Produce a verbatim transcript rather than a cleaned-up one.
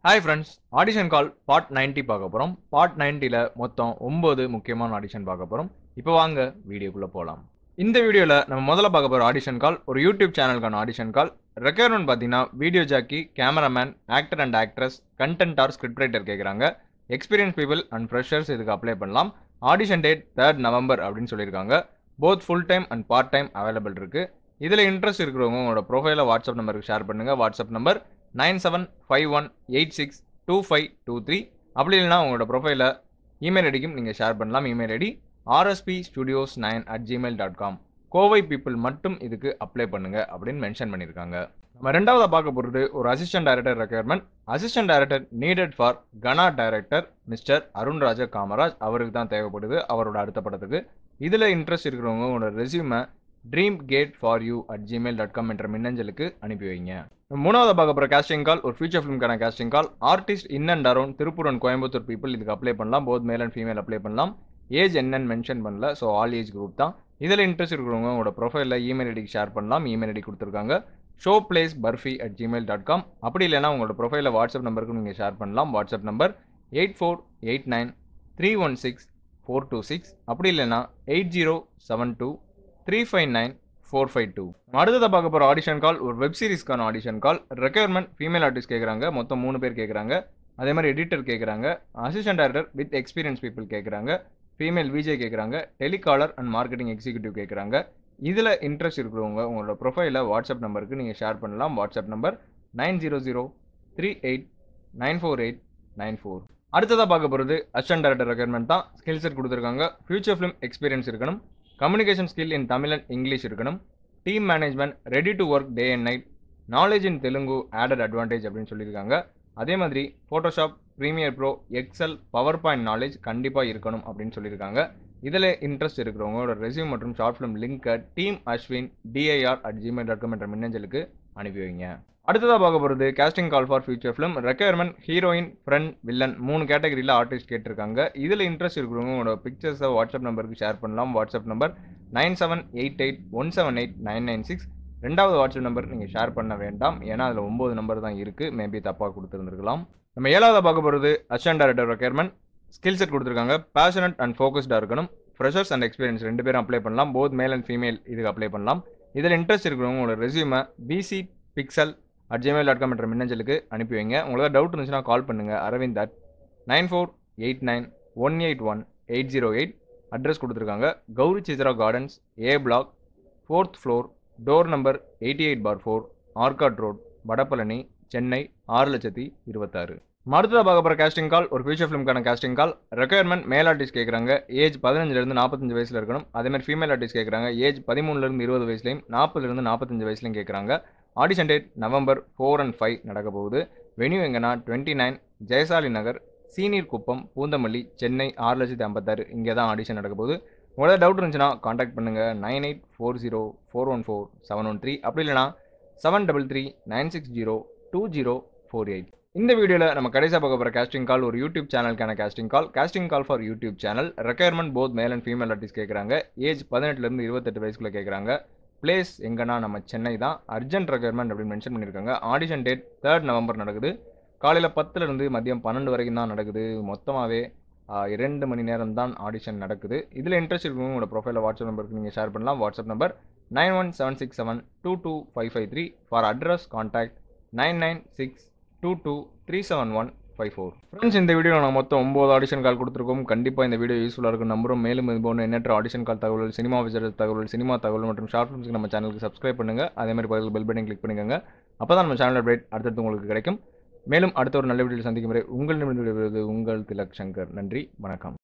Hi friends, Audition Call Part ninety பார்க்க போறோம். Part ninety ல மொத்தம் ஒன்பது முக்கியமான ஆடிஷன் பார்க்க போறோம். இப்போ வாங்க வீடியோக்குள்ள போலாம். இந்த வீடியோல நம்ம முதல்ல பார்க்க போற ஆடிஷன் கால் ஒரு யூடியூப் சேனலுக்கான ஆடிஷன் கால். ரெக்யர்மென்ட் பார்த்தீங்கன்னா video jockey, cameraman, actor and actress, content or script writer கேட்குறாங்க. எக்ஸ்பீரியன்ஸ் பீப்புள் அண்ட் ஃப்ரெஷர்ஸ் இதுக்கு அப்ளை பண்ணலாம். ஆடிஷன் டேட் தேர்ட் நவம்பர் அப்படின்னு சொல்லியிருக்காங்க. Both full time and part time available இருக்கு. இதில் இன்ட்ரெஸ்ட் இருக்கிறவங்க உங்களோட ப்ரொஃபைலை வாட்ஸ்அப் நம்பருக்கு ஷேர் பண்ணுங்க. WhatsApp number nine seven five one eight six two five two three. அப்படி இல்லைனா உங்களோட ப்ரொஃபைலை இமெயில் ஐடிக்கும் நீங்கள் ஷேர் பண்ணலாம். Email ID RSP studios nine at Gmail dot com. Kovai people மட்டும் இதுக்கு அப்ளை பண்ணுங்க அப்படின்னு மென்ஷன் பண்ணியிருக்காங்க. நம்ம ரெண்டாவதாக பார்க்க போகிறது ஒரு assistant director requirement. Assistant director needed for Kanaa director mister Arunraja Kamaraj. அவருக்கு தான் தேவைப்படுது அவரோட அடுத்த படத்துக்கு. இதில் இன்ட்ரெஸ்ட் இருக்கிறவங்க உங்களோட ரெஸ்யூமை dream gate for you at Gmail dot com என்ற மின்னஞ்சலுக்கு அனுப்பி வைங்க. மூணாவது பார்க்க போகிற கேஸ்டிங் கால் ஒரு ஃபியூச்சர் ஃபிலிம்கான casting call. Artist in and around Tiruppur and Coimbatore people இதுக்கு அப்ளை பண்ணலாம். Both male and female apply பண்ணலாம். ஏஜ் என்னன்னு மென்ஷன் பண்ணல, ஸோ ஆல் ஏஜ் குரூப் தான். இதில் இன்ட்ரெஸ்ட் இருக்கிறவங்க உங்களோட ப்ரொஃபைலில் இமெயில் ஐடிக்கு ஷேர் பண்ணலாம். இமெயில் ஐடி கொடுத்துருக்காங்க show place burfi at Gmail dot com. அப்படி இல்லைனா உங்களோட ப்ரொஃபைலில் வாட்ஸ்அப் நம்பருக்கு நீங்கள் ஷேர் பண்ணலாம். WhatsApp number eight four eight nine three one six four two six. அப்படி இல்லைனா eight zero seven two three five nine four five two. அடுத்ததாக பார்க்க போகிற ஆடிஷன் கால் ஒரு வெப் சீரிஸ்க்கான audition call. Requirement female artist கேட்குறாங்க. மொத்தம் மூணு பேர் கேட்குறாங்க. அதே மாதிரி எடிட்டர் கேட்குறாங்க. Assistant director with experience people கேட்குறாங்க. ஃபீமேல் விஜே கேட்குறாங்க. டெலிகாலர் அண்ட் மார்க்கெட்டிங் எக்ஸிக்யூட்டிவ் கேட்குறாங்க. இதில் இன்ட்ரெஸ்ட் இருக்கிறவங்க உங்களோட ப்ரொஃபைலை வாட்ஸ்அப் நம்பருக்கு நீங்கள் ஷேர் பண்ணலாம். WhatsApp number nine zero zero three eight nine four eight nine four. அடுத்ததாக பார்க்க போகிறது அசிஸ்டன்ட் டைரக்டர் ரெக்யர்மெண்ட் தான். ஸ்கில் செட் கொடுத்துருக்காங்க. ஃபியூச்சர் ஃபிலிம் எக்ஸ்பீரியன்ஸ் இருக்கணும். Communication skill in Tamil and English இருக்கணும். Team management, ready to work day and night, knowledge in Telugu added advantage அப்படின்னு சொல்லியிருக்காங்க. அதே மாதிரி Photoshop, Premiere Pro, Excel, PowerPoint knowledge கண்டிப்பாக இருக்கணும் அப்படின்னு சொல்லியிருக்காங்க. இதில் இன்ட்ரெஸ்ட் இருக்கிறவங்களோட ரெஸ்யூம் மற்றும் ஷார்ட் ஃபிலிம் லிங்கை team Ashwin DIR at Gmail dot com என்ற மின்னஞ்சலுக்கு அனுப்பி வைங்க. அடுத்ததாக பார்க்க போகிறது casting call for feature film. Requirement heroine, friend, villain மூணு கேட்டகரியில் ஆர்டிஸ்ட் கேட்டிருக்காங்க. இதில் இன்ட்ரெஸ்ட் இருக்கிறவங்க உங்களோட பிக்சர்ஸை வாட்ஸ்அப் நம்பருக்கு ஷேர் பண்ணலாம். WhatsApp number nine seven eight eight one seven eight nine nine six. ரெண்டாவது வாட்ஸ்அப் நம்பர் நீங்கள் ஷேர் பண்ண வேண்டாம், ஏன்னா அதில் ஒம்பது நம்பர் தான் இருக்குது. மேபி தப்பாக கொடுத்துருந்துருக்கலாம். நம்ம ஏழாவது பார்க்க போகிறது assistant director requirement. Skill set கொடுத்துருக்காங்க. பேஷனட் அண்ட் ஃபோக்கஸ்டாக இருக்கணும். ஃப்ரெஷர்ஸ் அண்ட் எக்ஸ்பீரியன்ஸ் ரெண்டு பேரும் அப்ளை பண்ணலாம். போத் மேல் அண்ட் ஃபீமேல் இதுக்கு அப்ளை பண்ணலாம். இதில் இன்ட்ரெஸ்ட் இருக்கிறவங்க உங்களோட ரெஸ்யூமை PC pixel at Gmail dot com என்ற மின்னஞ்சலுக்கு அனுப்பி வைங்க. உங்களுக்கு டவுட் இருந்துச்சுன்னா கால் பண்ணுங்கள். Aravind at nine four eight nine one eight one eight zero eight. Address கொடுத்துருக்காங்க Gowri Chitra gardens, A block, fourth floor, door number eighty eight bar four, Arcot road, Vadapalani, Chennai ஆறு லட்சத்தி இருபத்தாறு. அடுத்ததாக பார்க்க போகிற கேஸ்டிங் கால் ஒரு ஃபியூச்சர் ஃபிலிம்கான casting call. Requirement male artist கேட்குறாங்க. ஏஜ் பதினஞ்சுலேருந்து நாற்பத்தஞ்சு வயசில் இருக்கணும். அதேமாதிரி ஃபீமேல் ஆர்டிஸ்ட் கேட்குறாங்க. ஏஜ் பதிமூணுலேருந்து இருபது வயசுலையும் நாற்பதுலேருந்து நாற்பத்தஞ்சு வயசுலையும் கேட்குறாங்க. Audition date November four and five நடக்க போகுது. வென்யூ எங்கன்னா twenty nine Jayasali Nagar, senior Kuppam, Poonamallee, Chennai ஆறு லட்சத்தி ஐம்பத்தாறு. இங்கே தான் ஆடிஷன் நடக்க போகுது. உங்களோட டவுட் இருந்துச்சுன்னா காண்டாக்ட் பண்ணுங்கள் nine eight four zero four one four seven one three. அப்படி இல்லைனா seven double three nine six zero two zero four eight. இந்த வீடியோவில் நம்ம கடைசியாக பார்க்க போகிற கேஸ்டிங் கால் ஒரு யூடியூப் சேனலுக்கான casting call. Casting call for YouTube channel. Requirement both male and female artist கேட்குறாங்க. ஏஜ் பதினெட்டுலேருந்து இருபத்தெட்டு வயசுக்குள்ளே கேட்குறாங்க. பிளேஸ் எங்கன்னா நம்ம சென்னை தான். அர்ஜென்ட் ரெக்யர்மெண்ட் அப்படின்னு மென்ஷன் பண்ணியிருக்காங்க. ஆடிஷன் டேட் தேர்ட் நவம்பர் நடக்குது. காலையில் பத்துலேருந்து மதியம் பன்னெண்டு வரைக்கும் தான் நடக்குது. மொத்தமாகவே இரண்டு மணி நேரம் தான் ஆடிஷன் நடக்குது. இதில் இன்ட்ரெஸ்ட் இருக்கவங்க உங்களோட ப்ரொஃபைலை வாட்ஸ்அப் நம்பருக்கு நீங்கள் ஷேர் பண்ணலாம். WhatsApp number nine one seven six seven two two five five three. For address contact nine nine six two two three seven one five four. Friends, இந்த வீடியோ நான் மொத்தம் ஒம்பது ஆடிஷன் கால் கொடுத்துருக்கோம். கண்டிப்பாக இந்த வீடியோ யூஸ்ஃபுல்லாக இருக்கும் நம்புறோம். மேலும் இது போன்ற எண்ணற்ற ஆடிஷன் கால் தகவல், சினிமா விசார தகவல், சினிமா தகவல் மற்றும் ஷார்ட் ஃபிலிம்ஸ்க்கு நம்ம சேனலுக்கு சப்ஸ்கிரைப் பண்ணுங்கள். அதேமாதிரி பக்கத்தில் பெல் பட்டன் கிளிக் பண்ணிக்கோங்க. அப்போ தான் நம்ம சேனல் அப்டேட் அடுத்தடுத்து உங்களுக்கு கிடைக்கும். மேலும் அடுத்த ஒரு நல்ல வீடியோவில் சந்திக்கும் வரை உங்கள் நிமிடம் உங்கள் திலக் சங்கர். நன்றி, வணக்கம்.